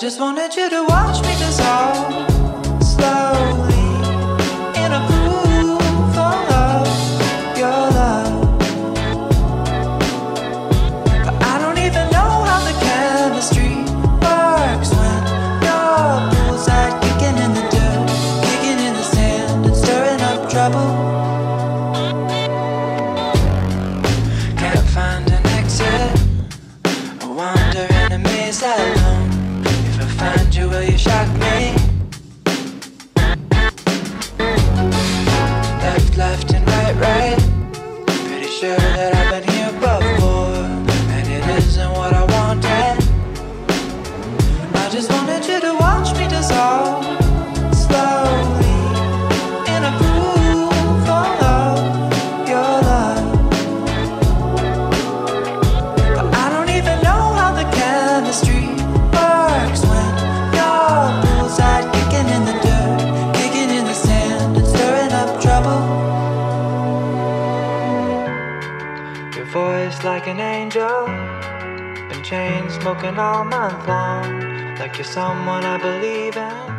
just wanted you to watch me dissolve slowly in a groove of your love. But I don't even know how the chemistry works when your bullseye kicking in the dirt, kicking in the sand and stirring up trouble. Can't find an exit, I wander in a maze alone. If I find you, will you shock me? Left and right. Pretty sure that I've been here before, and it isn't what I wanted. I just wanted you to watch me dissolve slowly in a groove of your love. But I don't even know how the chemistry works when your bullseye kicking in the dirt, kicking in the sand and stirring up trouble. Your voice like an angel, been chain smoking all month long, like you're someone I believe in.